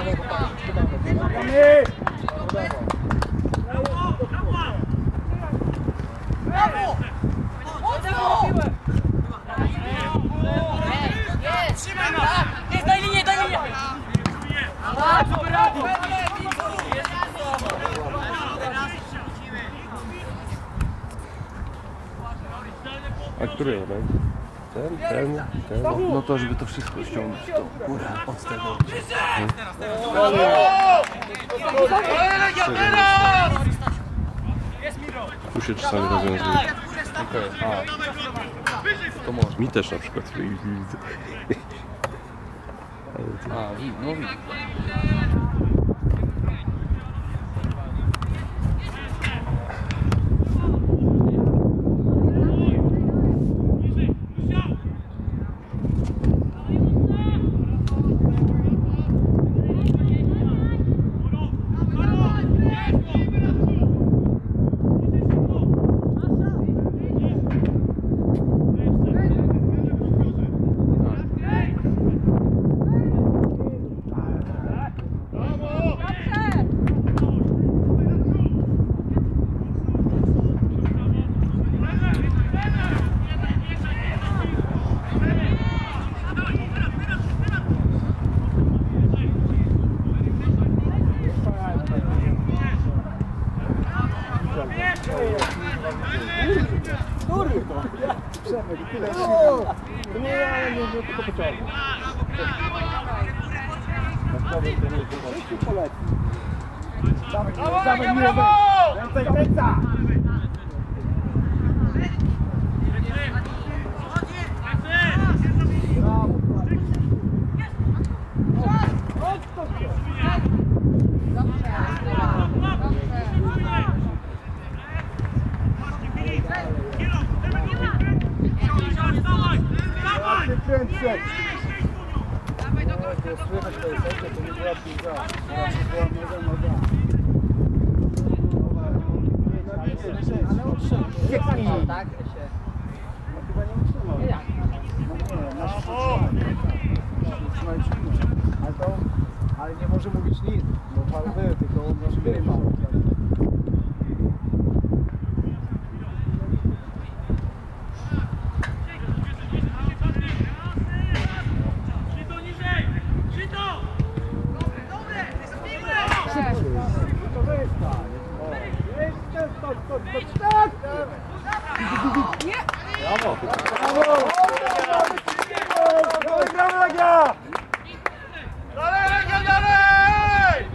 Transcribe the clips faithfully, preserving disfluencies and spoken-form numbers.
A który tak? Ten, ten, ten. No to, żeby to wszystko ściągnąć, to górę od tego. Tu się czasami rozwiązuje. Okej, a. To może. Mi też na przykład widzę. A, wi- no widzę. Ale nie może mówić nic, bo pan był, tylko on może nie ma. Brawo! Brawo! Brawo, Legia! Dalej, Legia, dalej!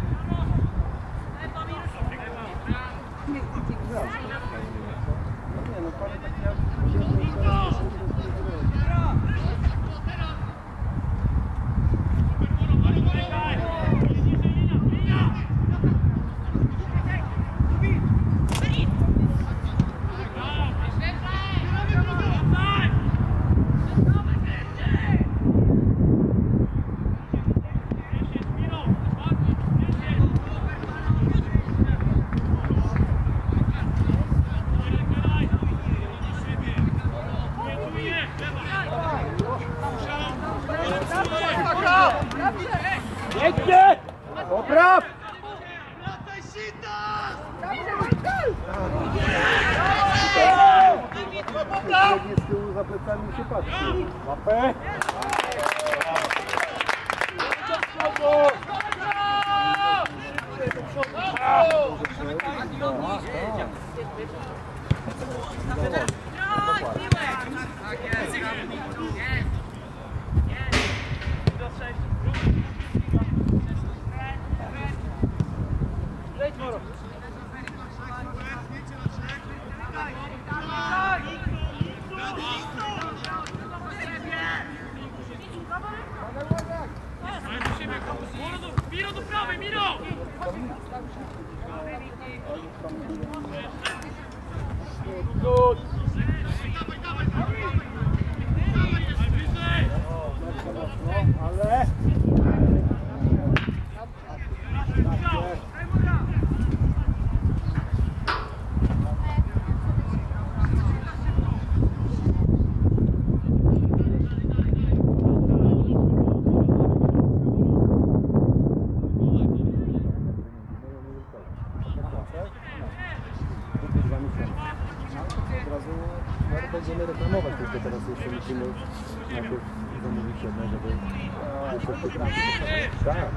Pięknie! Popraw! Nie z tyłu za plecami się patrzy. Łapę! Miro do prawej, Miro! Ale... razu no, będziemy reklamować, tylko teraz jeszcze musimy najpierw zamówić jednego, bo jeszcze potrafi. Tak.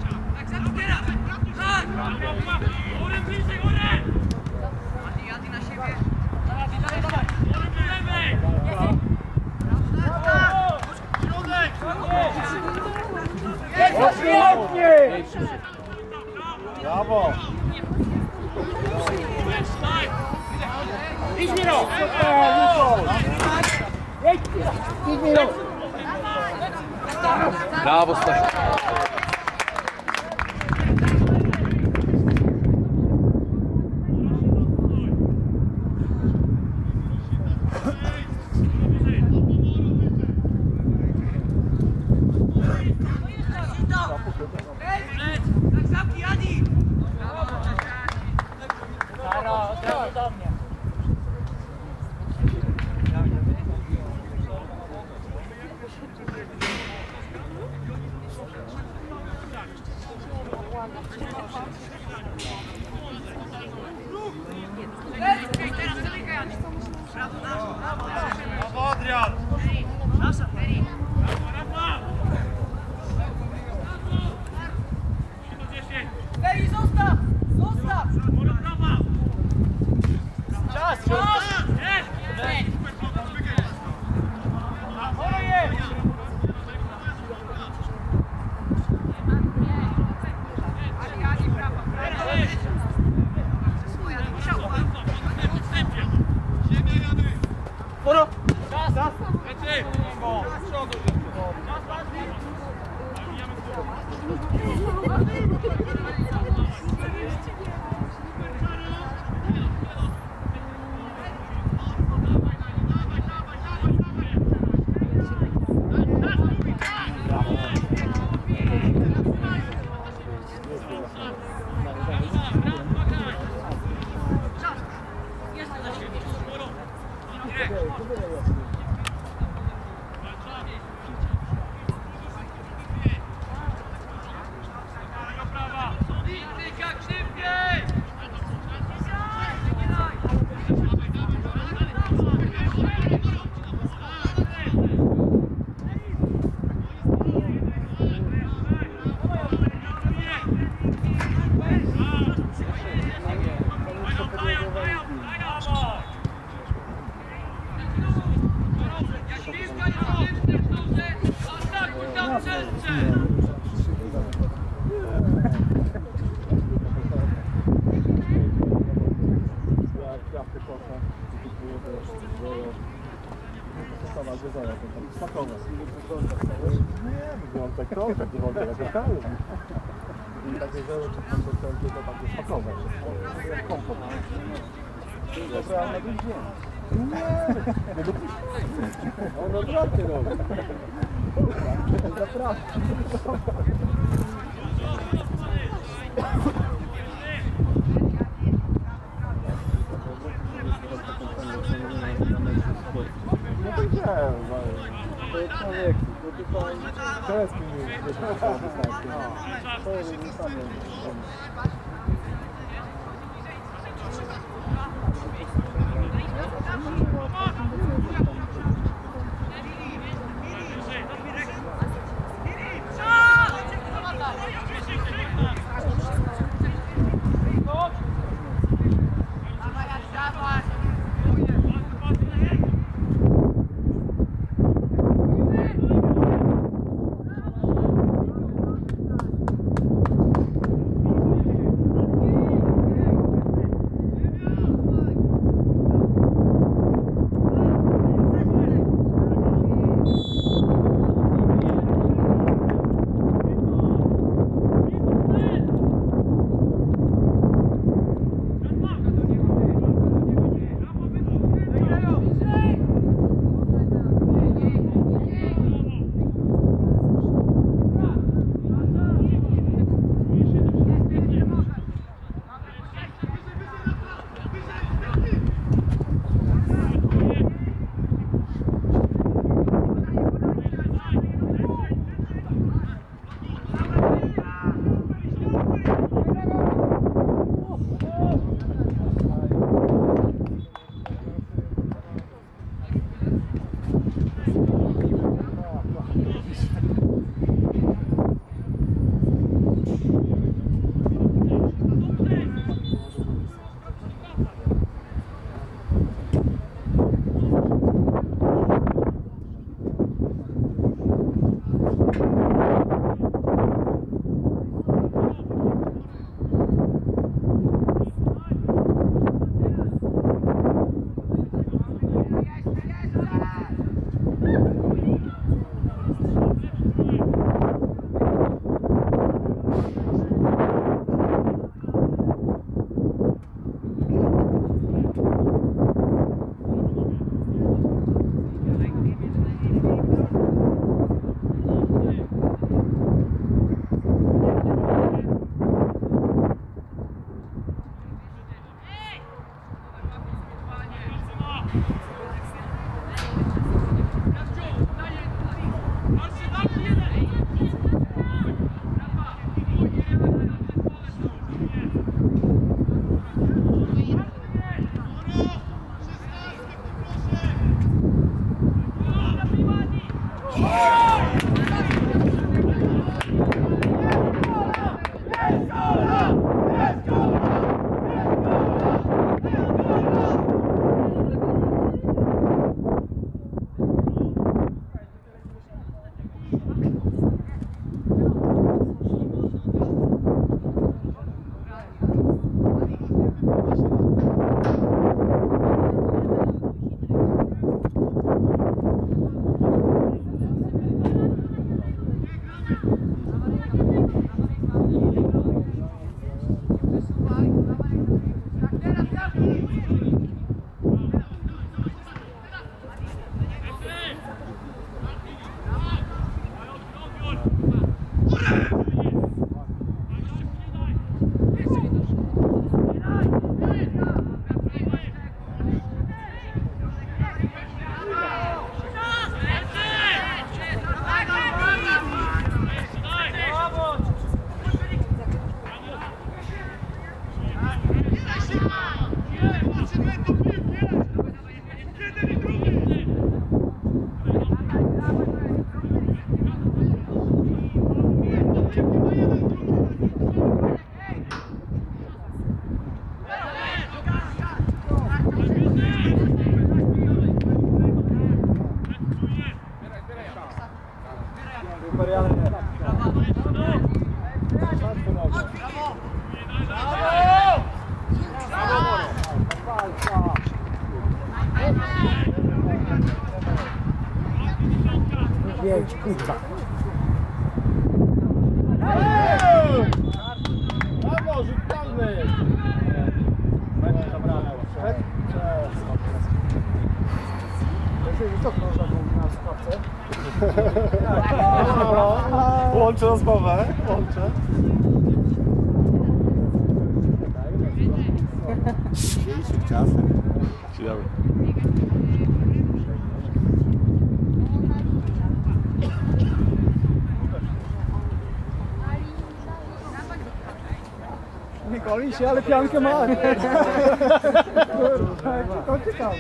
Świetnie! Brawo! Idź Miro! Idź Miro! Brawo, Stasiu. On odwrotnie robi. Zapraszam. No to widziałem, to jest człowiek, to tylko czeski mi to jest nie sam. Jedź, kurwa. Brawo, rzut wolny! Będzie zabrane. Co to można było na sprawce? Łączę rozmowę. Łączę. Dzisiejszych czasach. Ciekawe. Nie goli się, ale piankę ma. Kurwa, to ciekawe.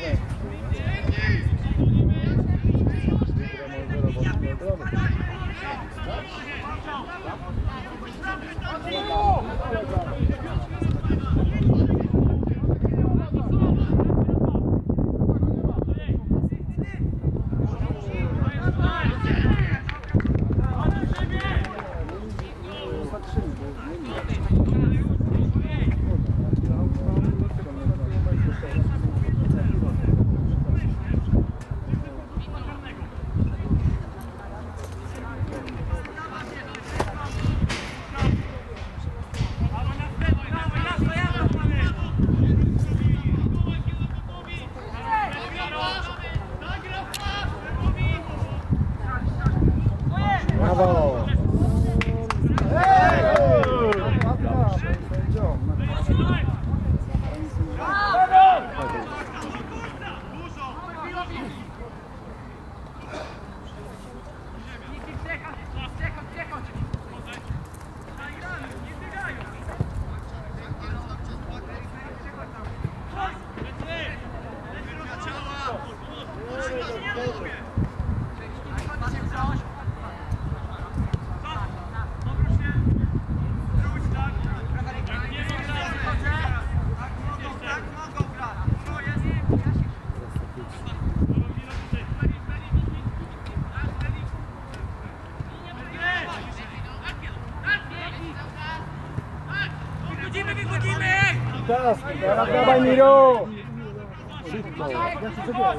Brawo! Teraz, teraz dawaj Miro! Szybko! Ja się zabieram.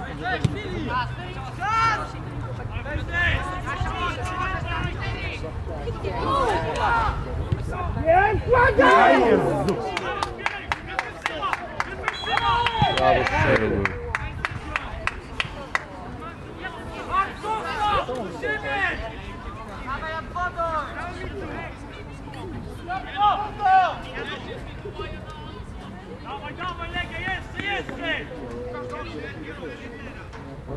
Nie, kładę! Brawo, strzelił. Dawaj, dawaj, Legia, jeszcze, jeszcze!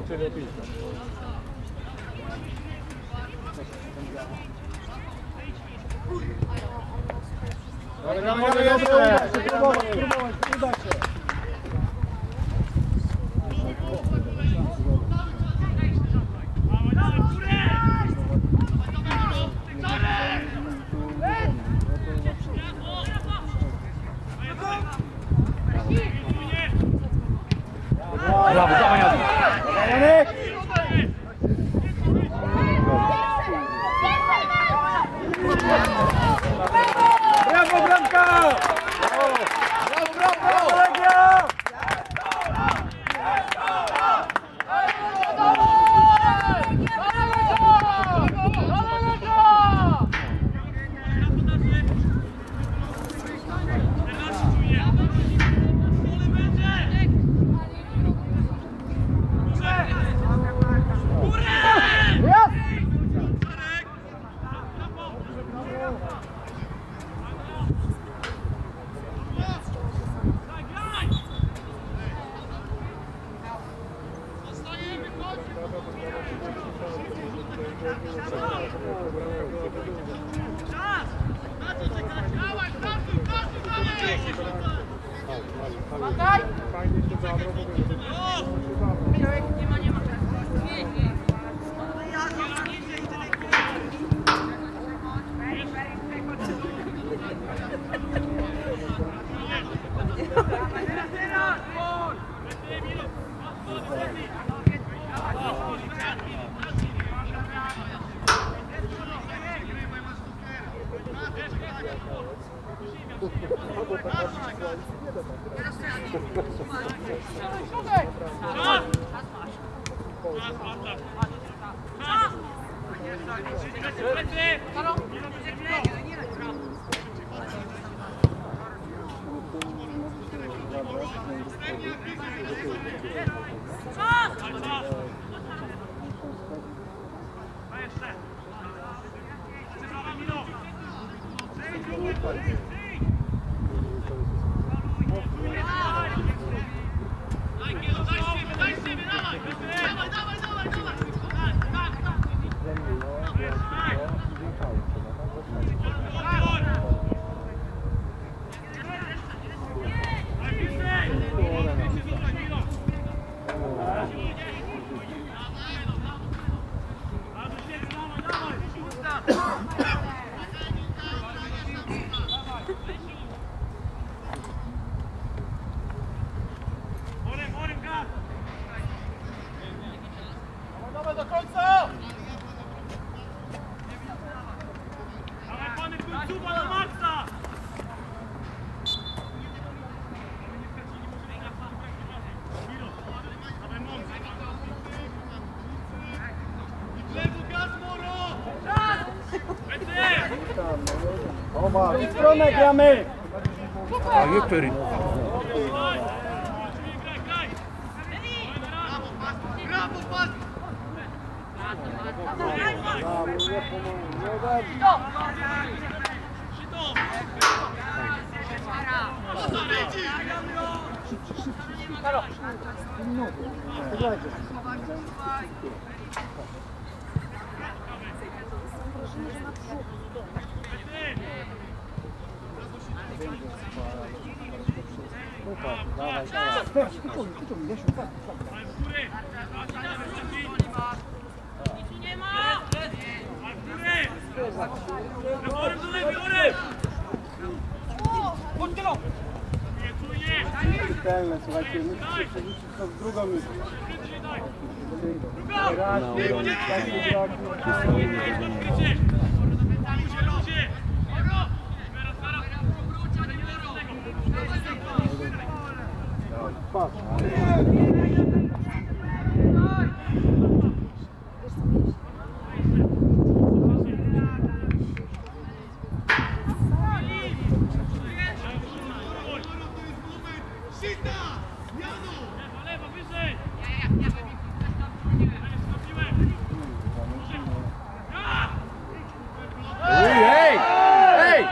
Ciebie pić. Dobra, dobra, dobra, dobra, próbować, próbować, uda się. Brawo, dawaj Janek! Janek! Brawo, bramka! Brawo, brawo, brawo, Legia! W stronę gramy! A Jupery. Dawaj, dawaj. Teraz, spokojnie, spokojnie, Jasiu, tak, tak. Czytelne, słuchajcie, musicie przerzucić to w drugą myśl. Raz, taki blok. Patrz. Hej! Hej!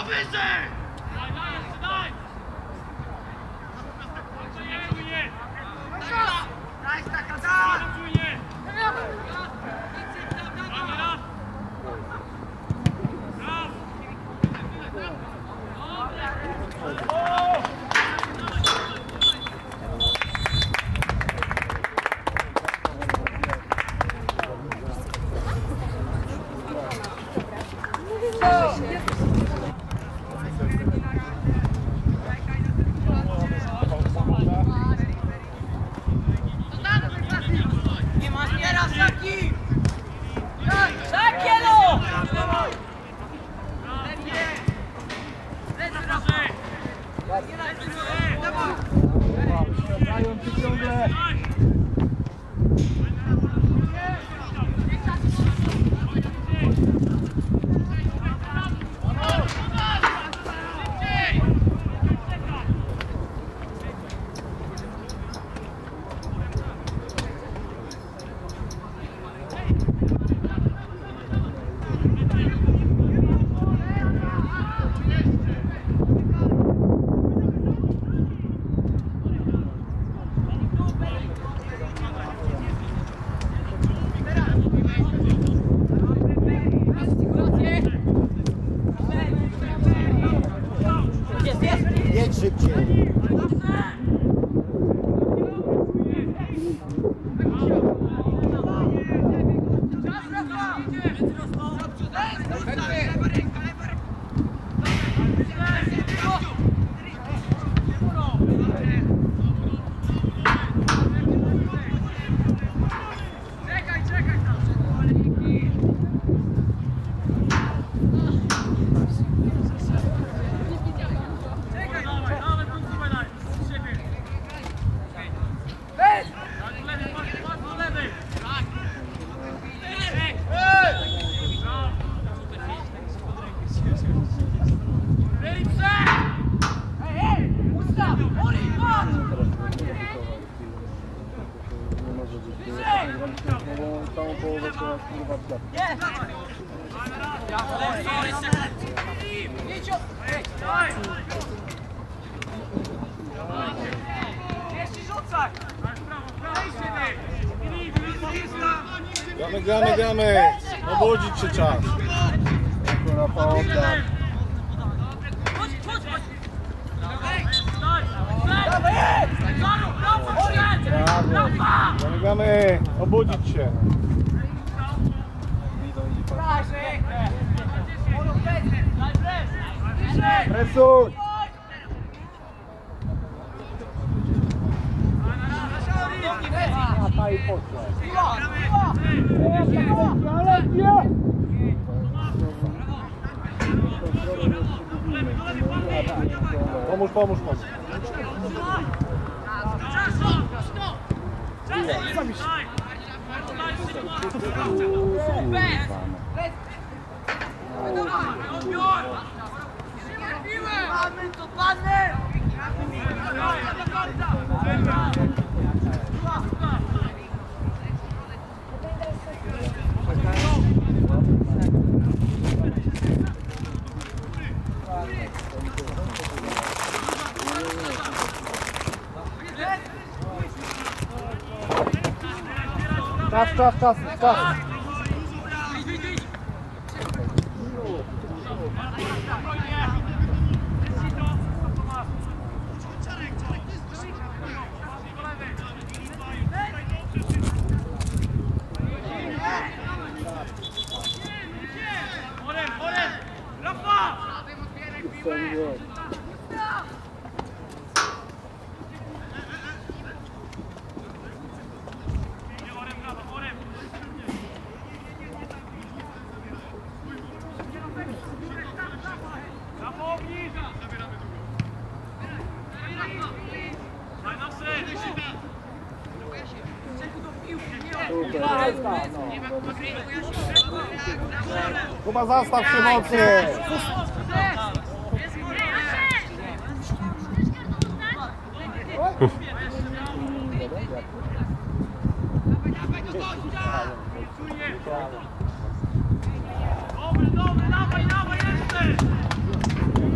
Jedź szybciej. Całą połowę trzeba spróbować dać. Gramy, gramy, gramy! Obudzić się czas. Akurat podda. Gramy, gramy! Obudzić się. Presuj! Lata i poszła. Pomóż, pomóż, pomóż. Mamy to panę! Czas, czas, czas, czas. Kuba, zastaw się mocniej! Dobry, dobry, dawaj, dawaj, jeszcze!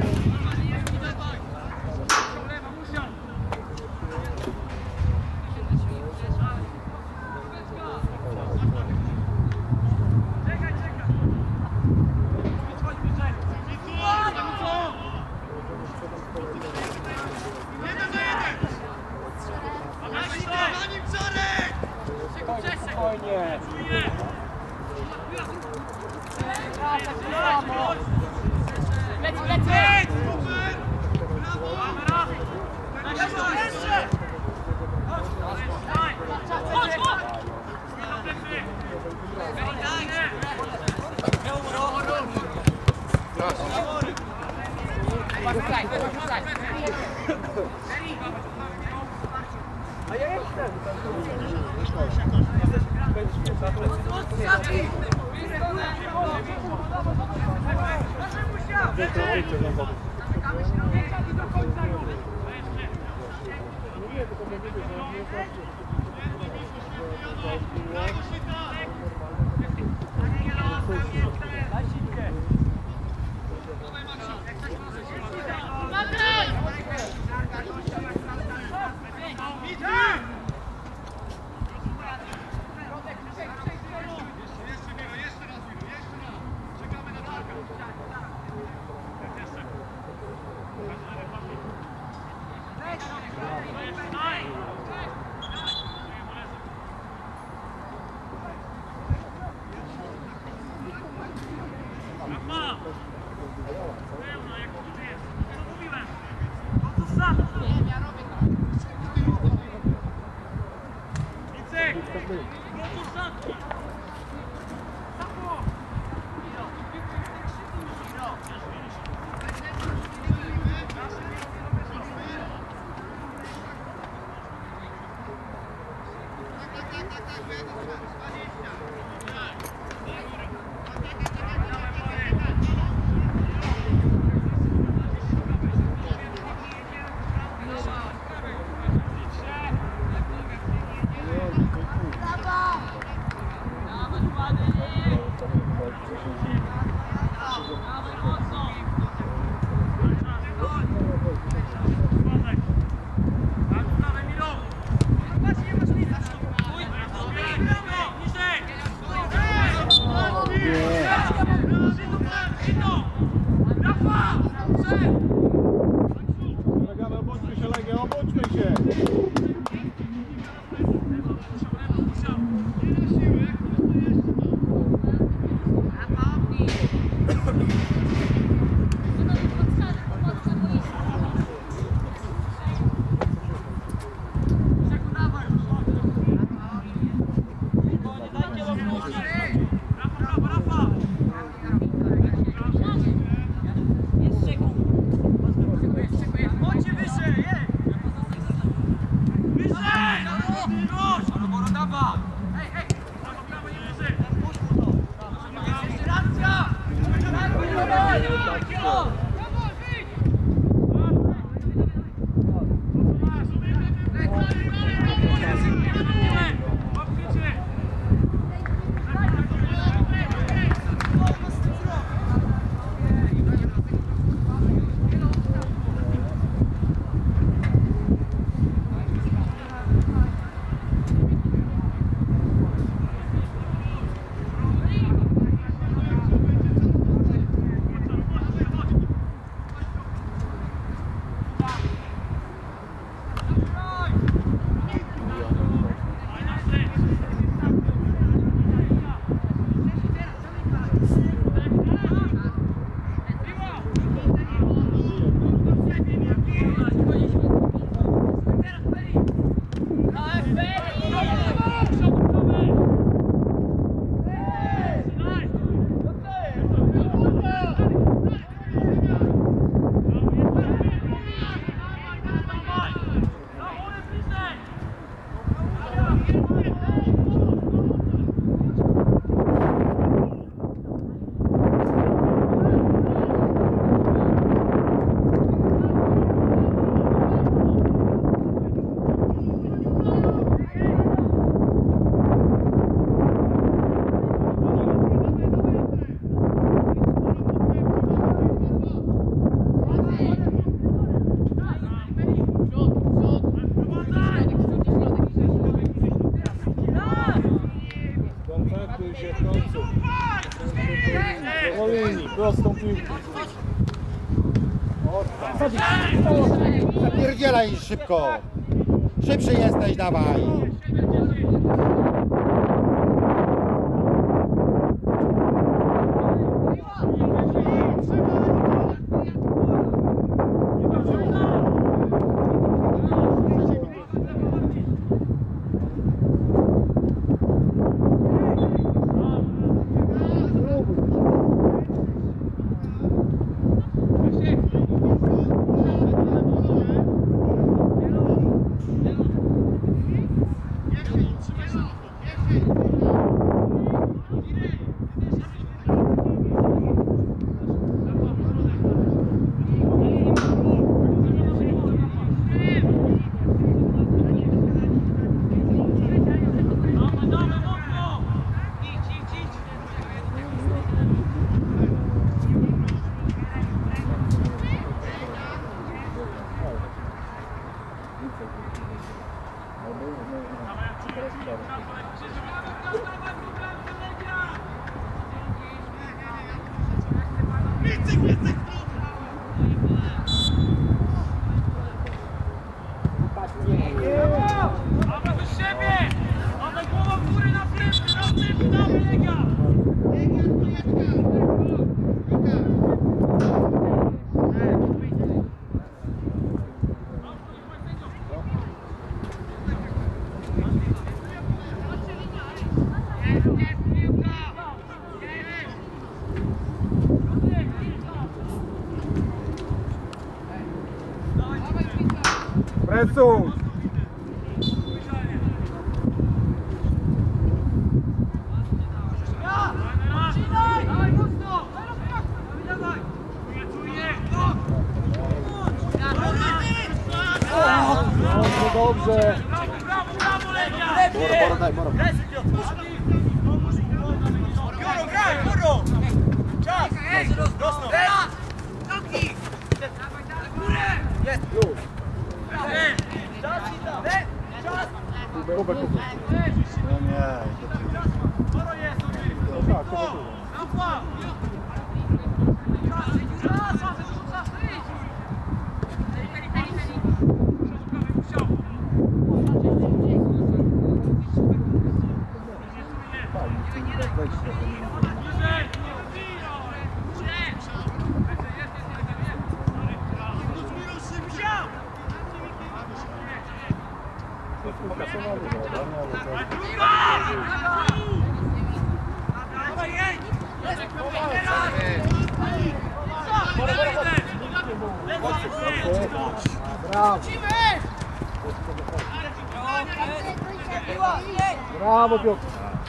Legamy, obudźmy się, Legia, obudźmy się! Koncentruj się w końcu. Po linii, prostą piłką. Zapierdzielaj szybko! Szybszy jesteś, dawaj! Presuń! Dobrze, dobrze! Moro, daj, Moro. Pióro, graj, Pióro! Czas! Rosną! Nogi! Jest! Już! Czas! Czas! Kubek, kubek, kubek. No nie. Moro jest! Tak, to było. Alfa! Czas! Czas! Brawo! Brawo, Piotr!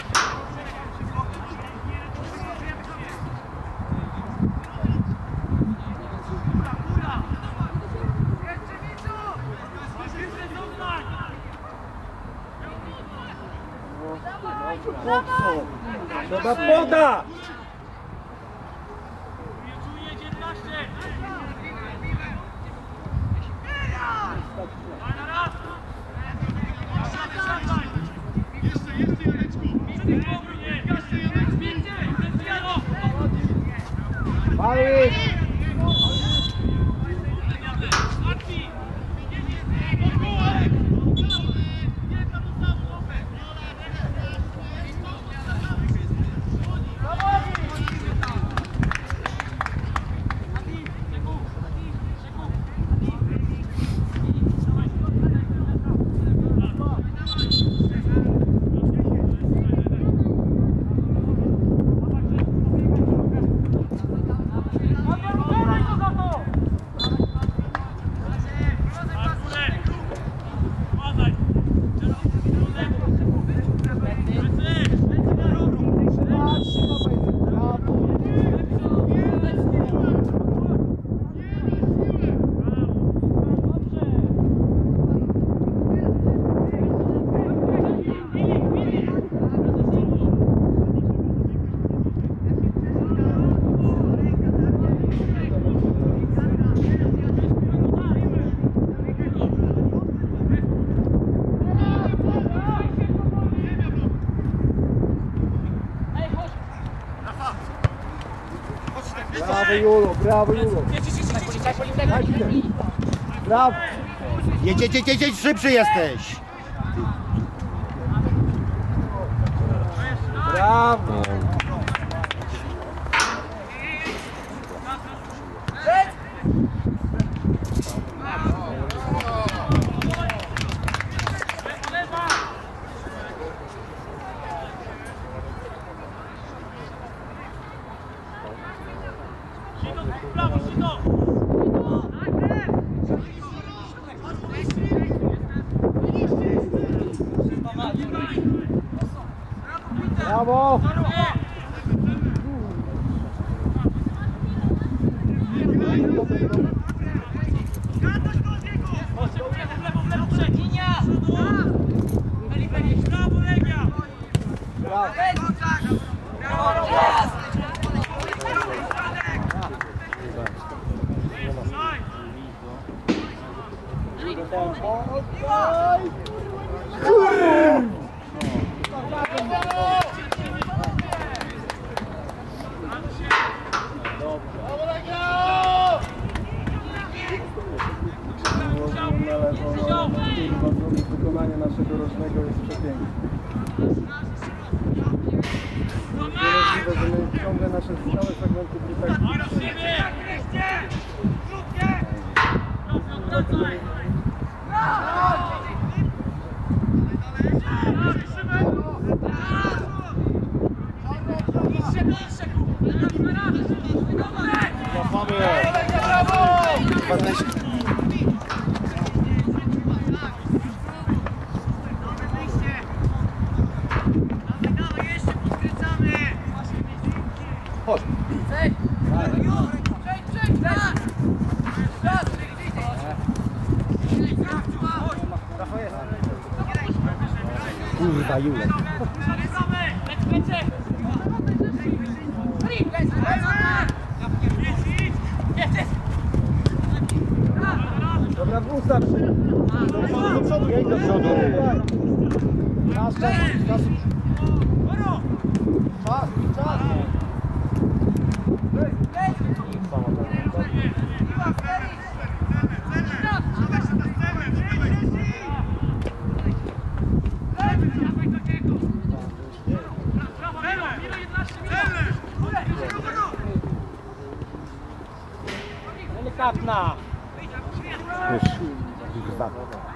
Trzeba poda! Malik! Brawo Julo, brawo Julo! Brawo! Jedź, jedź, jedź, jedź, szybszy jesteś. Brawo! Brawo! naszego rocznego jest przepiękny. Niemożliwe, że my ciągle nasze stałe segmenty gry tak... Chodź. Kurwa, Julek. Dobra, ustaw się. Do przodu, jedź do przodu. Czas, czas, czas. Czas, czas. Delikatna. Wiesz, kurwa.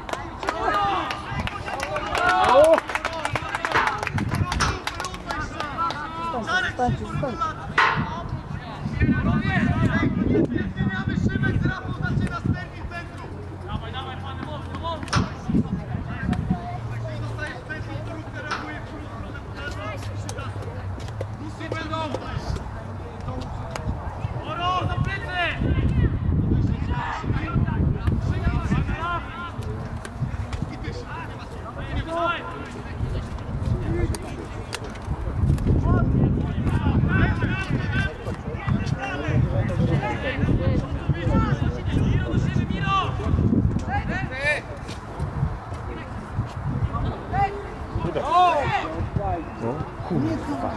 Stańcie, stańcie. Dawaj, dawaj, panie, mocno, mocno. Zostajesz w centrum, to reaguje w drugą stronę. Rusy będą. Oro, za plecy! No, kurwa.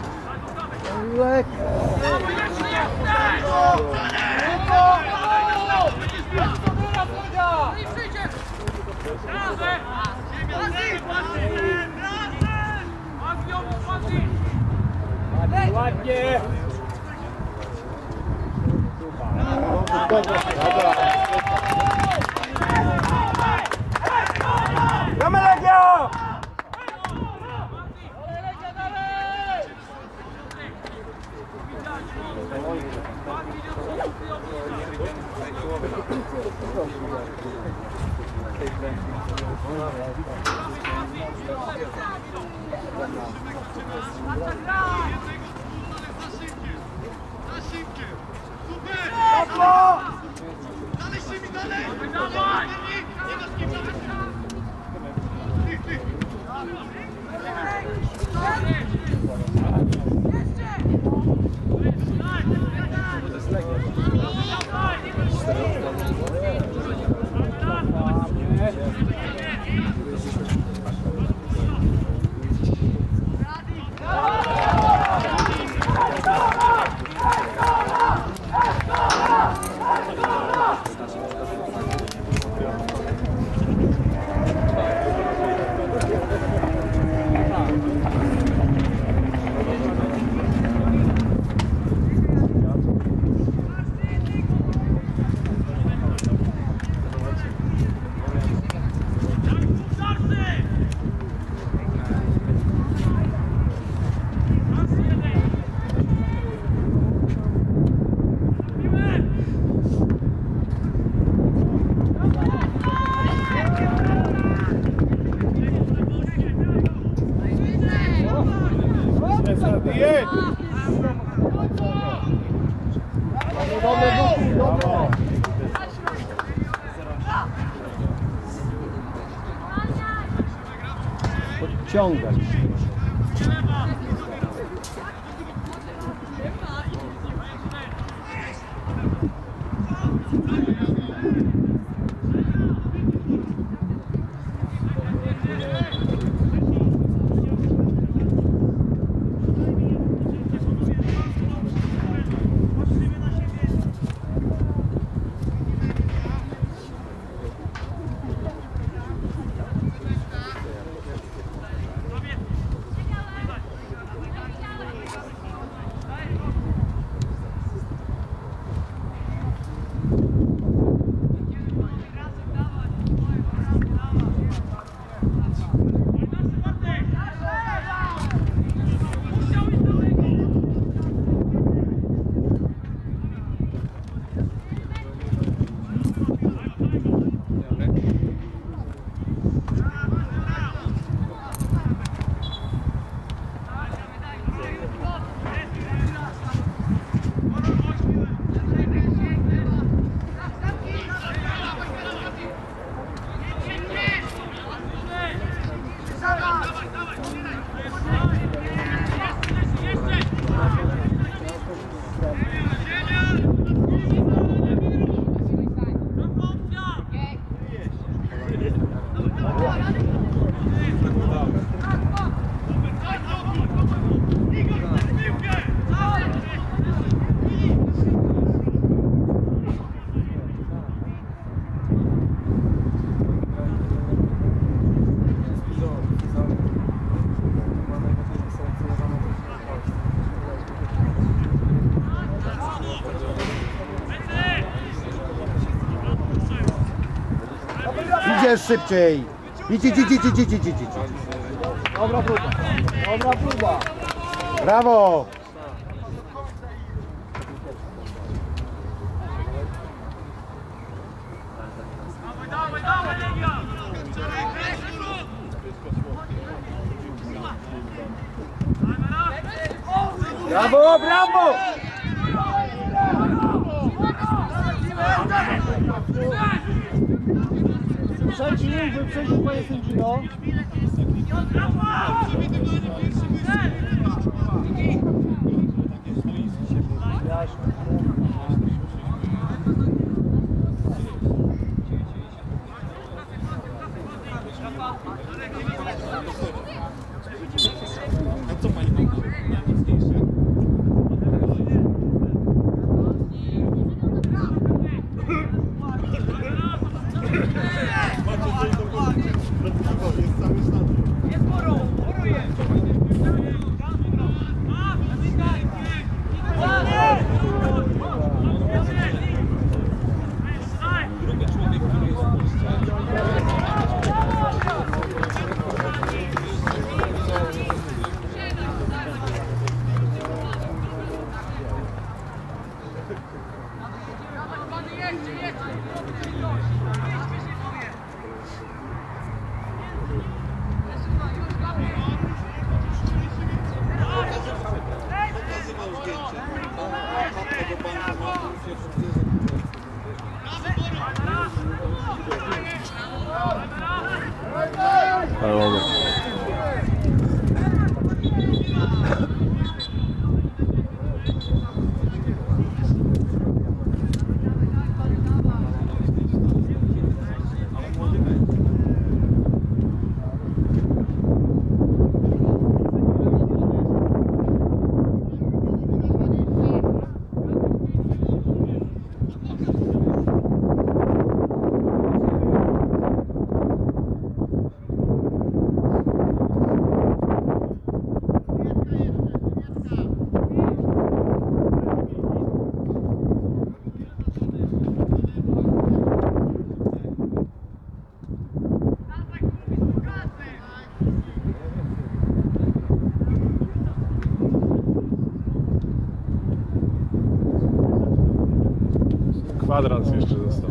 Ładnie! Gramy Legia! Podciągać. jest szybciej. Idź, idź, idź, idź, idź, idź, idź, idź. Dobra próba. Dobra próba. Brawo. Dawaj, dawaj, Legia! Brawo, brawo! Przeciw, wyprzedził panie sędzino. Kwadrans jeszcze został.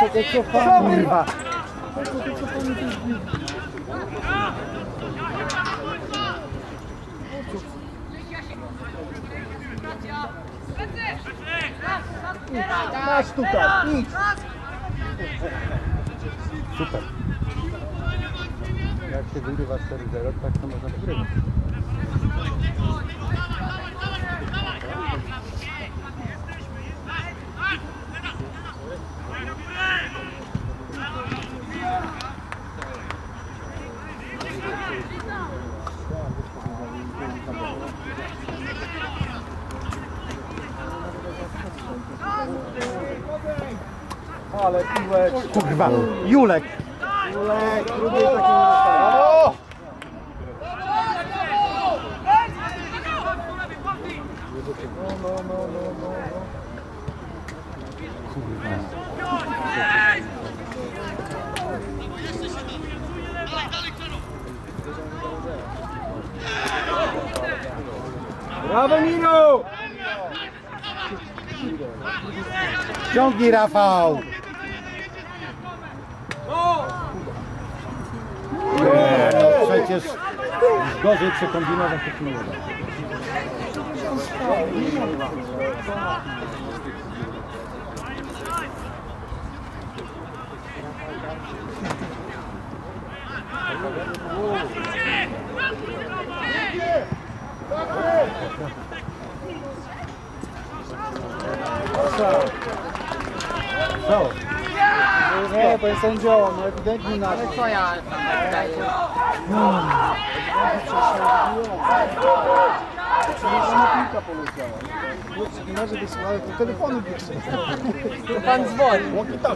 Co to cofanie? Kurwa. Co to cofanie to jest bit? Masz tutaj, idź! Super. Jak się wygrywa cztery zero, tak to można wygrywać. Ale piłek! Kurwa, Julek! Julek, trudniej takiego nastawić. O! No, no, no, no, no. Brawo, Miro! Ciągnij, Rafał! Nie, no przecież gorzej przekombinować to się nie da. Co? Nie, panie sędzio, no ewidentnie nasz. Twoja daje. Przepraszam, piłka poleciała. Dyscyplinarze wysyłają do telefonu bierzcie. To pan dzwoni.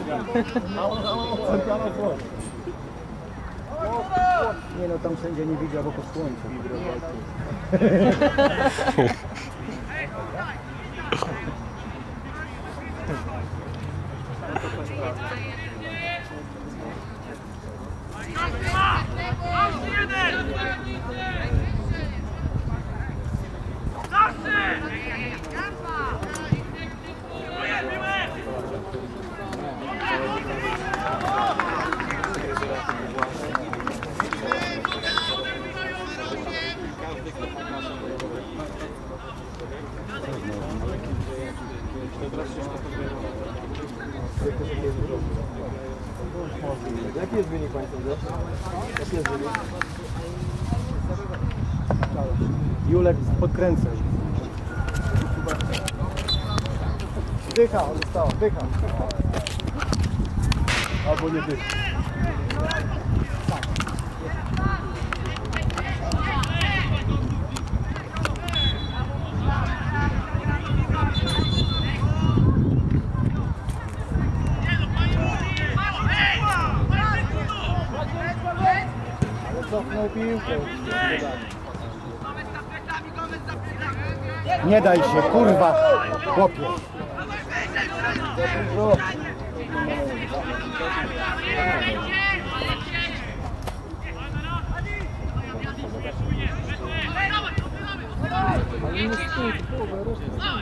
Nie no, tam sędzia nie widział, bo po słońcu. Jaki jest wynik, panie sędzio? Jaki jest wynik? Julek podkręcę. Dycha, została, dycha. Albo nie dycha. Cofnął piłkę. Nie daj się, kurwa, chłopie. Ale nie stój, połowę, resztę.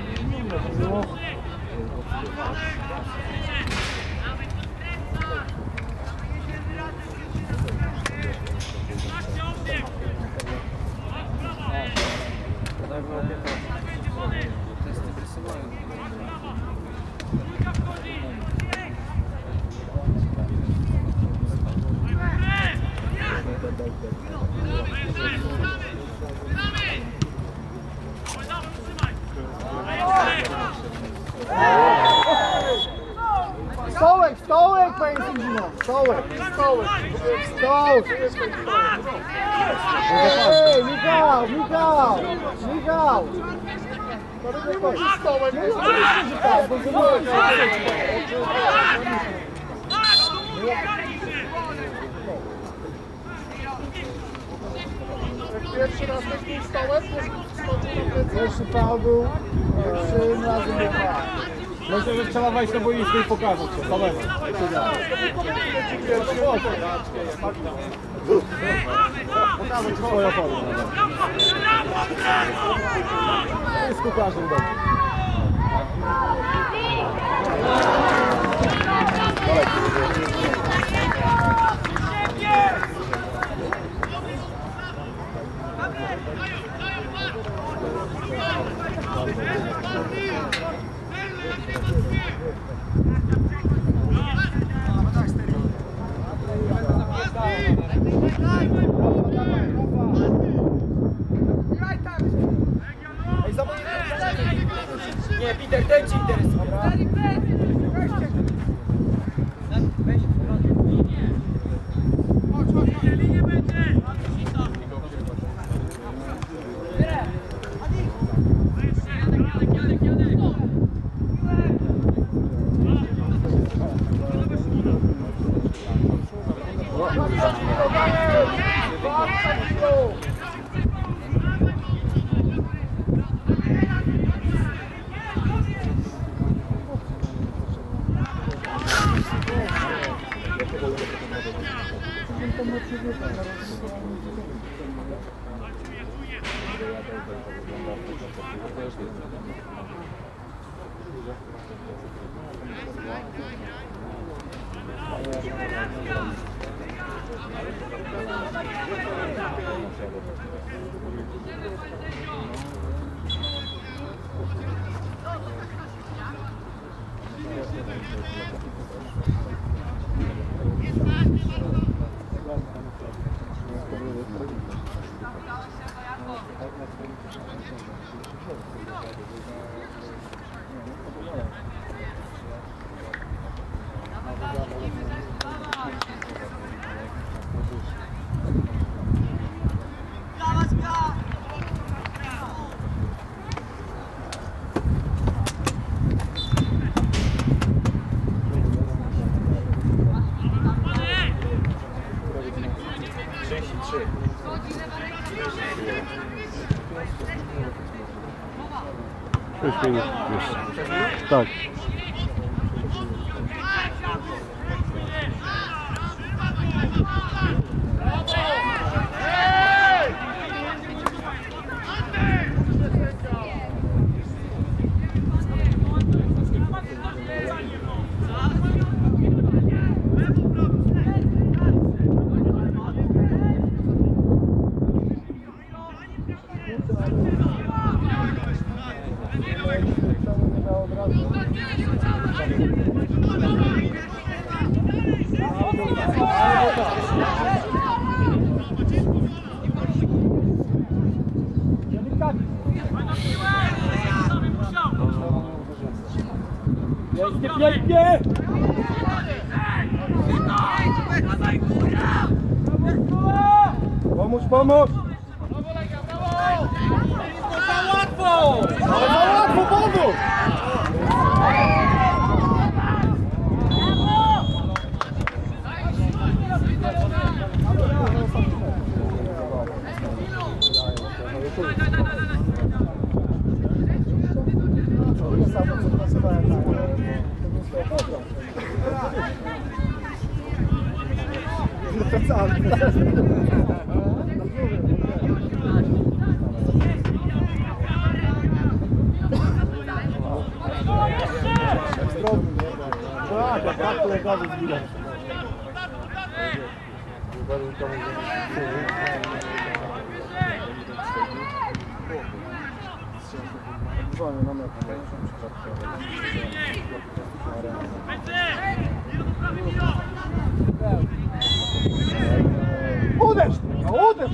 Stołek, stołek, panie sędzino, stołek, stołek, stołek. Ej, Michał, Michał, Michał. Stołek, no oczywiście, że tak, bo pierwszy raz też był stołek, pierwszy faul był, pierwszym razem był faul. Myślę, że trzeba wejść na boisko i pokazać się samemu. Pokazać swoją formę. Jest ku każdym dobrze. Nie, Peter, ten ci interesuje. Tak. Pięknie! Pomóż, pomóż! Za łatwo! Ale za łatwo, pomóż! Tak, jak tak to lekarze zbierać. Uderz! No uderz!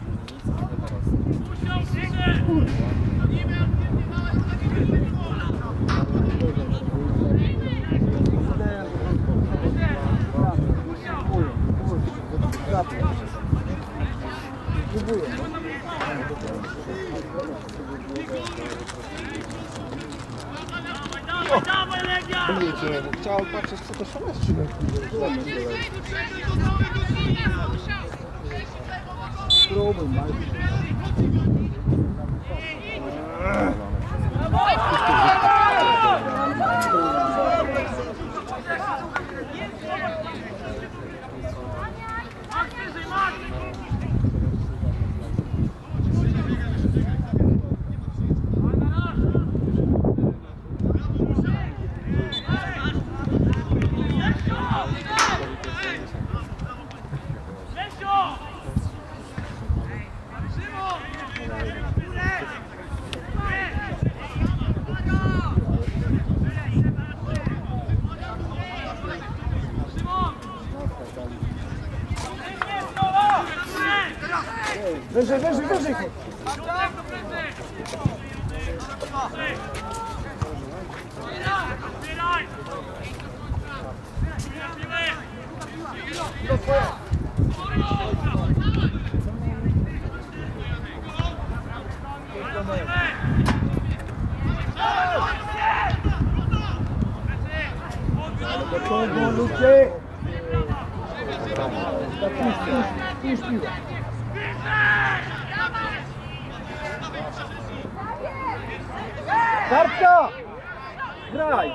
Chciałem patrzeć, co to szaleści na spróbuj, Let's go! Wyżej, wyżej, wyżej! Ciągną ludzie! Puść, puść, puść piłę. Kartka! Graj!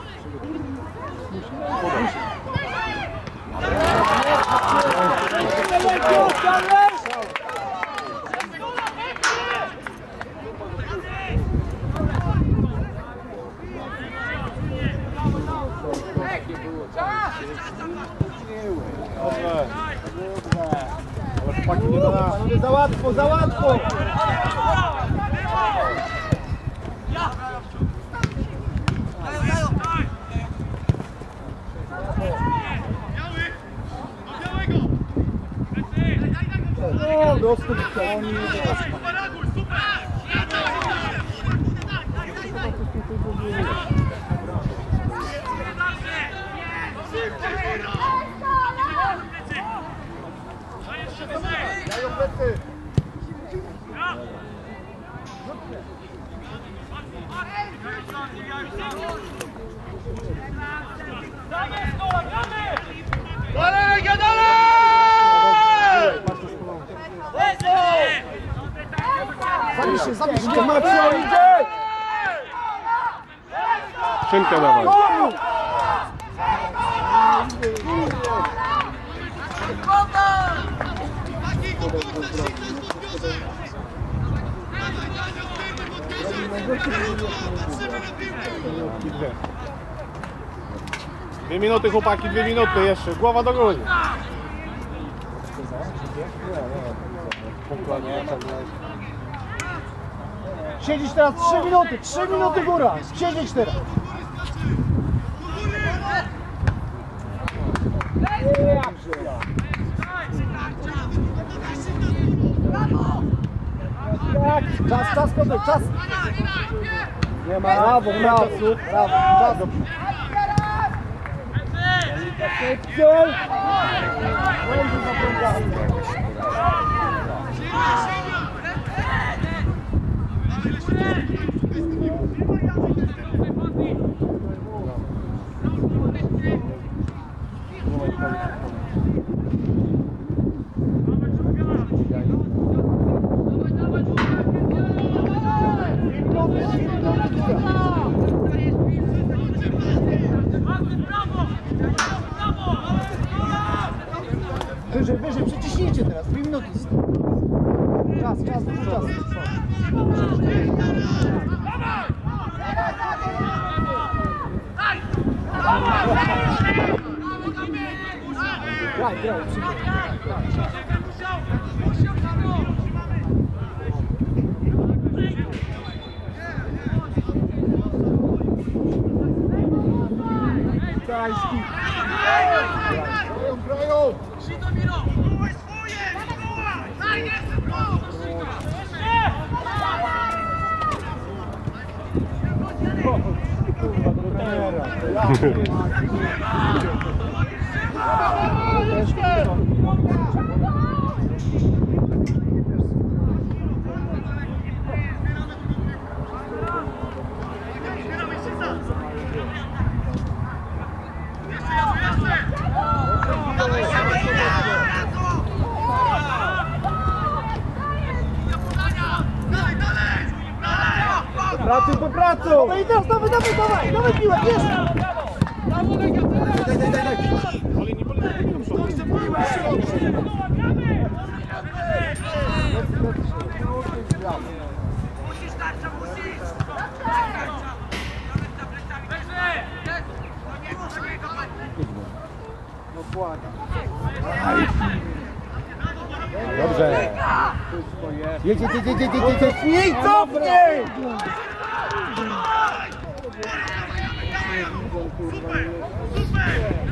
Dobrze. Ale chłopaki nie da nas. Panowie, za łatwo, za łatwo! No, dostęp to oni... Dalej, dalej! Zabij się, zabij się! Macio, idzie! Szynkę dawaj. Dwie minuty chłopaki, dwie minuty jeszcze. Głowa do góry. Siedzieć teraz trzy minuty, trzy minuty góra! Siedzieć teraz! Tak, czas, czas, Piotrek, czas! Nie ma, brawo, brawo, brawo, czas! Szybciej! Będzie zaprągany. Wyżej, wyżej, przyciśnijcie teraz, dwie minuty. Czas, czas, dużo czasu. Graj, graj, Tajski. Grają, grają! Pracuj po pracu! Dawaj, teraz, dawaj, dawaj, dawaj, dawaj piłę, bierz! Daj, daj, daj, daj! Ale nie polecam do przodu. Musisz tarcza, musisz! No błagam. Dobrze. Jedź, jedź, jedź, jedź, jedź, jedź, jedź. Cofnij, cofnij! Super!